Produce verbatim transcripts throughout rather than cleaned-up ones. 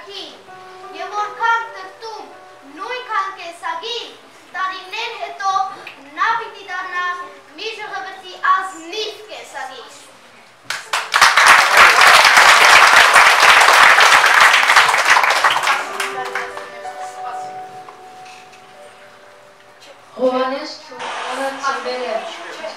կրակին, և որքան տրտում նույնքան կեսագին, տարիներ հետո նա պիտի դառնա մի ժողովրդի ազնիվ կեսագին։ Հովհաննես Թումանյանը ծնվել է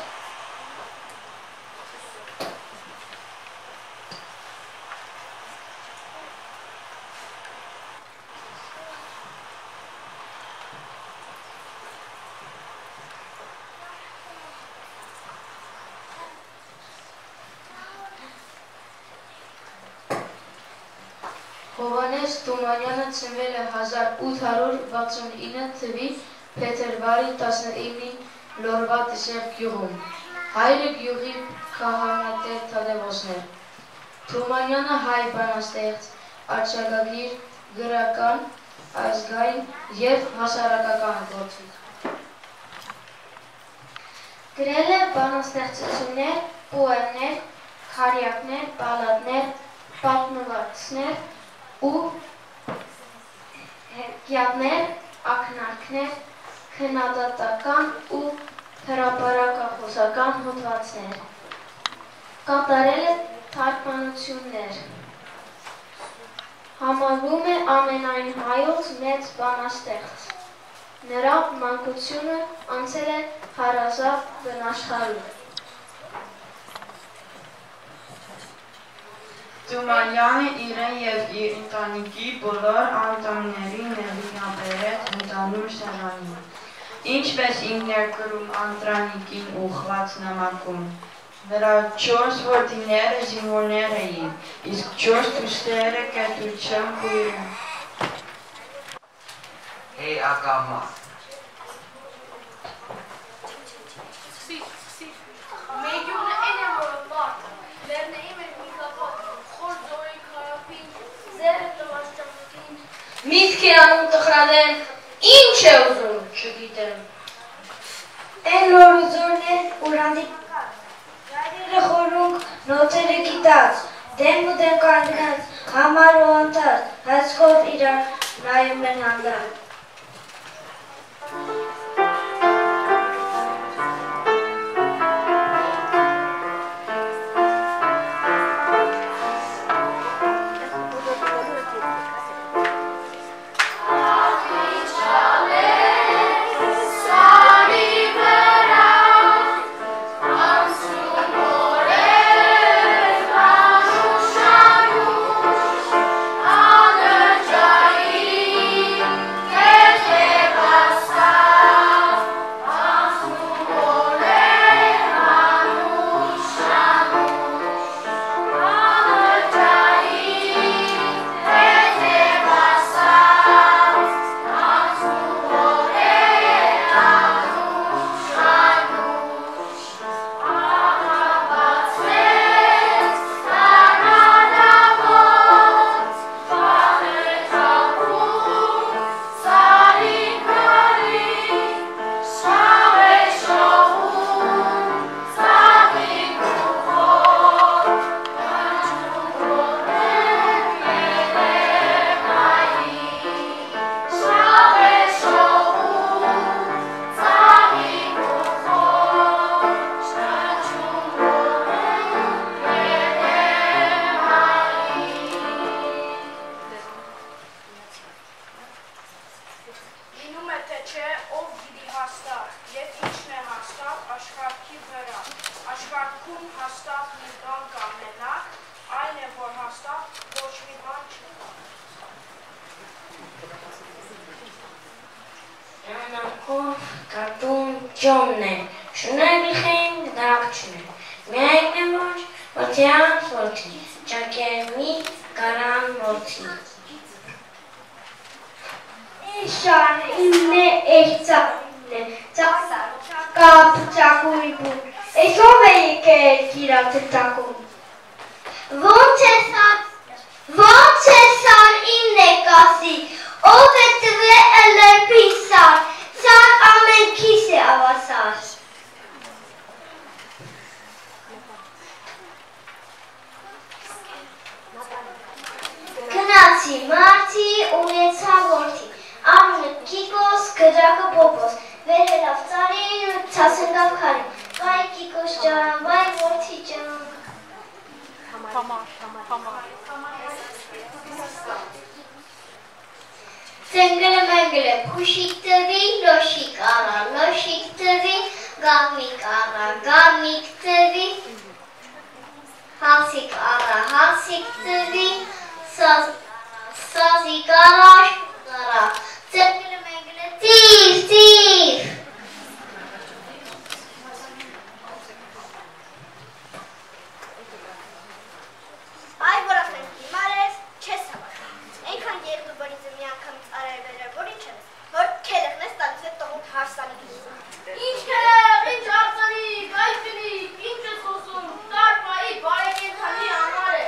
Հովհաննես Թումանյանը ծնվել է հազար ութ հարյուր վաթսունինը թվականի փետրվարի տասնինին Լորվա Տիսեղ գյուղում։ Հայրը գյուղի քահանատեր Թադևոսն էր։ Թումանյանը հայ բանաստեղծ, արձակագիր, գրական, ազգային և հասարակական գործիչ։ Գրել է բանաստեղծություններ, պոեմներ, քարյակներ, բալլադներ, պատմվածքներ ու հեքիաթներ, ակնարկներ, քննադատական ու հրապարակախոսական հոդվածներ։ Կատարել է թարգմանություններ։ Համարվում է ամենայն հայոց մեծ բանաստեղծ։ Նրա մանկությունը անցել է հարազատ բնաշխարհում։ Թումանյանը իրեն և իր ընտանիքի բոլոր անդամներին նվիրաբերեց ընդհանուր սեղանին, ինչպես ինքն գրում ընտանիքին ուղղված նամակում։ Նրա չորս որդիները զինվորներ էին, իսկ չորս դուստերը կետության քույր։ Hey ակամա։ Միտք է անում տխրադեն, ինչ է ուզում, չգիտեմ։ Են լորուզորն է ուրանտիկական, ժայրերը խորունք, նոցերը գիտած, դեմ ու դեմ կանգնած, համար ու անտած, հասկով իրար նայում են հանդարտ։ Գնացի մարդ Zengele mengele, pushik tăvi, loșic ara, loșic tăvi, gamic ara, gamic tăvi, halsic ara, halsic tăvi, sazic ara, ara. Zengele mengele, tif, tif. Ay vorafem primares, ce să vă Enkan yer dubarize miyan kamit araya verer bor inçeniz. Hört kelek nestan zet tohum harsani gidiyor. İnçkelek, inç harsani, gayfini, inçe sosun, darpayı, barekin hani anare.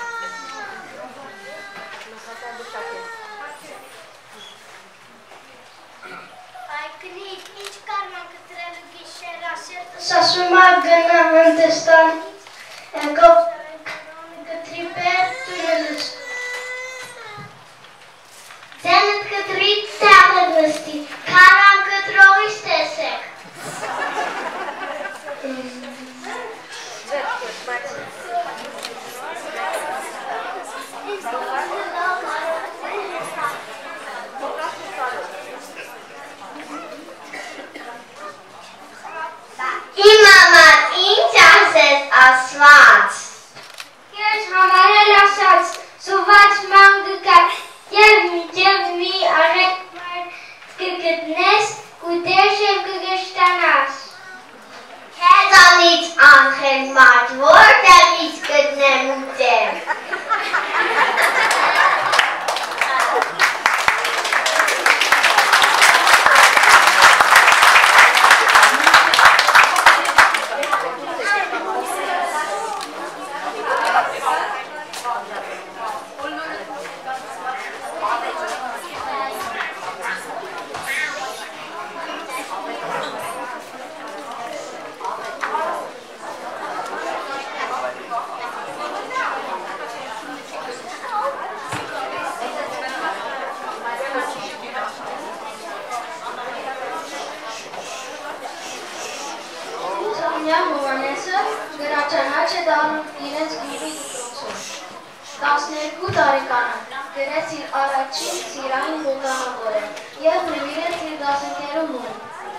Ay knik, inç karman kıtırelu gişer aşert. Sasuma gana hantestan. Enkop tripe tunelus. Zenit câtrit teamădnăsti, caram cât roistesec. Imamat inceaset asvați. Ești hamare lasați, suvați m-am gâcat. Iar mi arec mai scârcătnesc, cu deșem gâgăștanas. Hedaniți angel mat, vorbeați cât ne mutem. տասներկու տարեկանում գրեց իր առաջին սիրային հոգանավորը և նվիրեց իր դասընկերուհուն։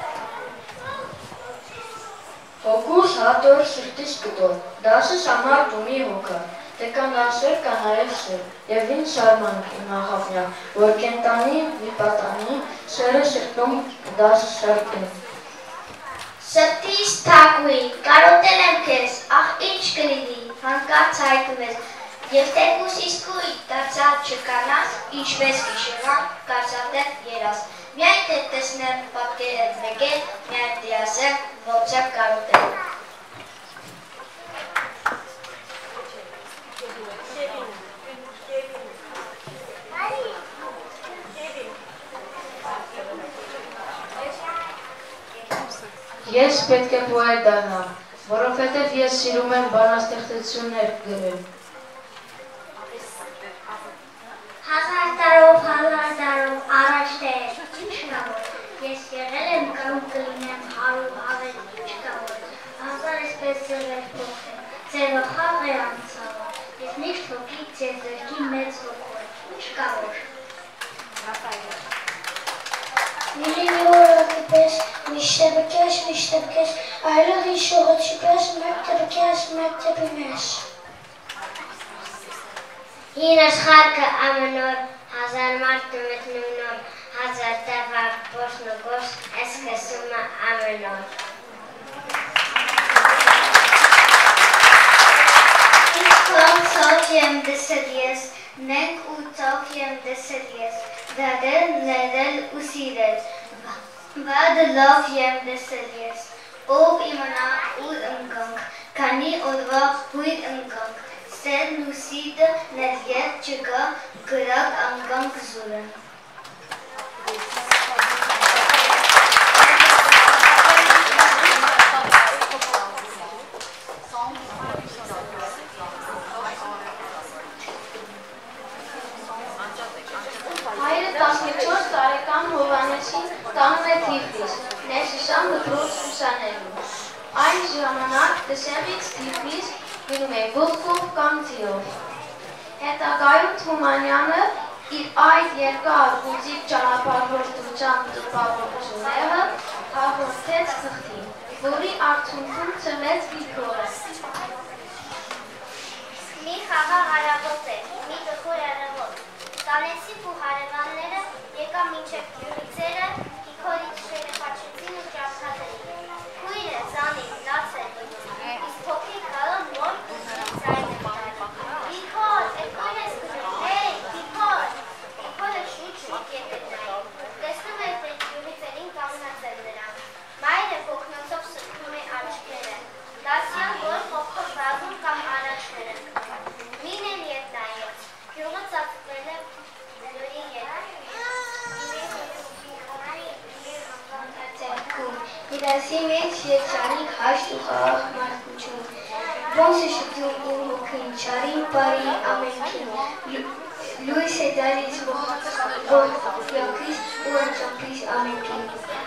Հոգուս հատոր սրտիս կտոր, դասս համար տունի հոգա, դե կան դասեր կան նաև սեր, և ինձ շարմանք իմ աղավնյա, որ կենտանի, վիպատանի, սերը սրտում դասը սրտին։ Սրտիս թակուի, կարոտել եմ քեզ, ախ ինչ կլինի, հանկարծ հայտում ես, և թեկուս իսկույն դարձյալ չկանաս, ինչպես գիշերվան կարծատեղ երաս, միայն թե տեսնեմ պատկերդ մեկել, միայն դիասեմ, ոնց եմ կարոտել։ Ես պետք է պոետ դառնամ, որովհետև ես սիրում եմ բանաստեղծություններ գրել։ Հազար տարով, հազար տարով առաջ դեր, ինչ կա որ, ես եղել եմ կամ կլինեմ հարյուր ավելի, ինչ կա որ, հազար էսպես ձևեր փոխել, ձևը խաղ է անցավ, ես միշտ հոգի ձեր ձերքի մեծ հոգով, ինչ կա որ։ Միլինի որակի պես, միշտե բկես, միշտե բկես, այլող իշողոցի պես, մեկ թե բկես, մեկ թե բիմես։ Հին աշխարհը ամեն օր հազար մարդ մտնում նոր, հազար տավար փոշն ու գոշ, ես քսում ամեն օր։ Ինչ կողմ ծով եմ դսել ես, մենք ու ծով եմ դսել ես, դադել, ներել ու սիրել, բադ լավ եմ դսել ես, ով իմանա ու ընկանք, քանի օրվա հույր ընկանք, Սերն ու սիդը ներ ետ չկա գրակ անկանք զուրը։ Հայրը տասնչորս տարեկան Հովհաննեսին տանում է Թիֆլիս, ներշշան դպրոց ուսանելու։ Այն ժամանակ Դսեղից Թիֆլիս գնում է գլխով կամ թիրով։ Հետագայում Թումանյանը իր այդ երկար ու ձիգ ճանապարհորդության տպավորությունները հաղորդեց թղթին, որի արդյունքում ծնվեց գրքորը։ Մի խաղաղ արագոտ էր, մի տխուր արևոտ, Կանեցիկ ու հարևանները եկա մինչև գյուղիցերը, իքորից շերեխաչեցին ու ճապթատերին, քույրը ծանին, լաց էր, իսկ փոքրիկ հալը նոր ու ձայն էր տար։ Իքոր, էդ քույր ես կժում, հեյ, Իքոր, Իքորը շուտ-շուտ ետ էր նայում, տեսնում էր, թե գյուղիցերին կանգնած էր նրան, մայրը փոքնոցով սրբում է աչքերը, դասյան որ խոփով վազում կամ առաջները, մին էլ ետ նայեց, գյուղը ծածկվել է լուրի ետ։ Իրասի մեջ երջանիկ հաշտ ու խաղաղ մարդկություն, ոնց է շփում իմ հոգին, չարին բարի ամենքին, լույս է դալիս ողջակից ու անճամփիս ամենքին։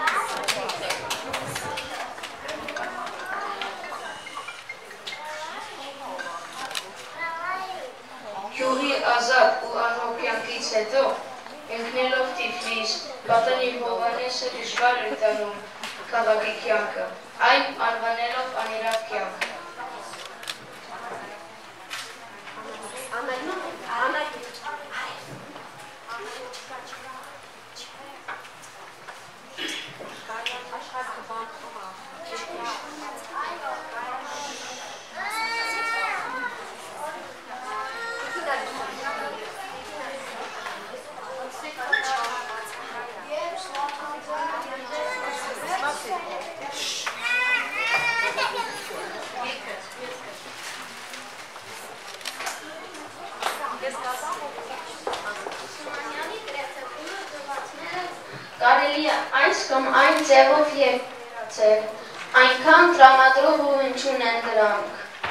Գյուղի ազատ ու անհոգ կյանքից հետո, ընկնելով Թիֆլիս, պատանիվ Հովհաննեսը դժվար էր տանում քաղաքի կյանքը, այն անվանելով անիրավ կյանք։ Կարելի է այս կամ այն ձևով երգել, այնքան տրամադրող ու հնչյուն են դրանք։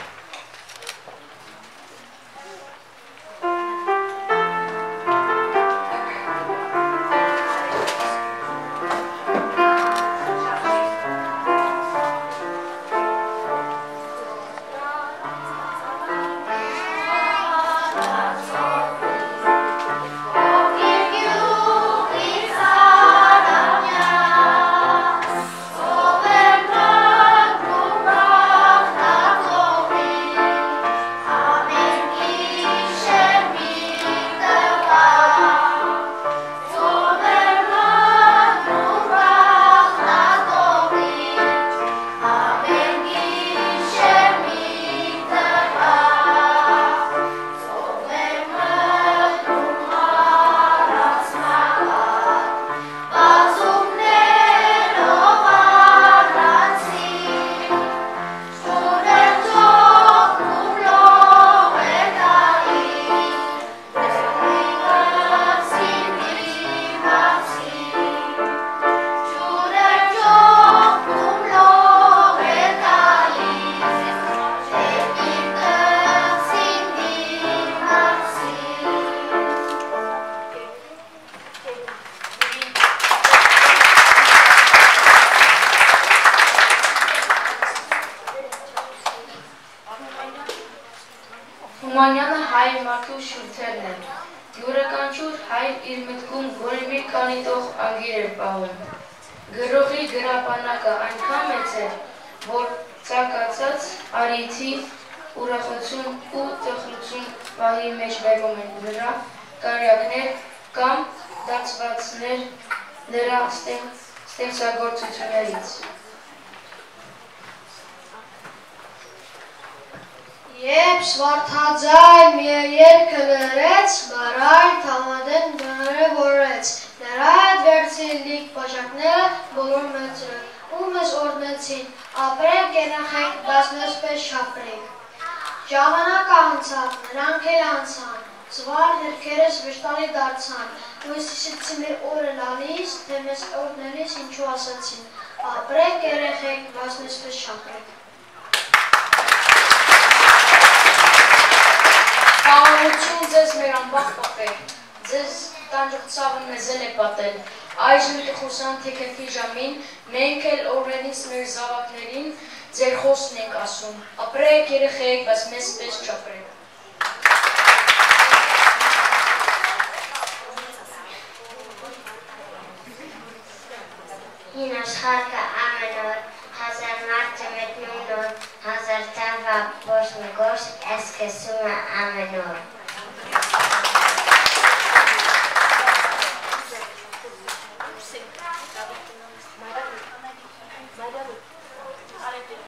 Թումանյանը հայ մարդու շուրթերն են, յուրաքանչյուր հայ իր մտքում որի մի քանի տող անգիր էր պահում։ Գրողի գրապանակը այնքան մեծ էր, որ ցանկացած արիթի ուրախություն ու տխրություն պահի մեջ բերում են նրա կարիակներ կամ դասվածներ նրա ստեղծագործություններից։ Երբ Շվարթաձայն մի երգը լրեց, բարայր թամադեն դները որեց, նրա հետ վերցին լիք բաժակները, բոլոր մեծրը, ու մեզ օրնեցին, ապրենք երախենք, բայց մեզ պես շապրենք։ Ժամանակը անցավ, նրանք էլ անցան, ծվար հերքերս վշտալի դարձան, ու իսիսիցի մեր օրը լալիս, թե մեզ օրնելիս ինչու ասացին, ապրենք երեխենք, բայց մեզ պես շապրենք։ Խաղաղություն ձեզ մեր ամբախ պապեր, ձեզ տանջղցավը մեզել է պատել, այժմ տխուսան թեքեթի ժամին, մենք էլ օրենից մեր զավակներին ձեր խոսն ենք ասում, ապրեք երեխեք, բայց մեզ պես չապրեք։ in աշխարհը ամենօր, հազար մարդը մտնում նոր, հազար տավա բոշն գոշ, ես կսում է ամենօր։ Maria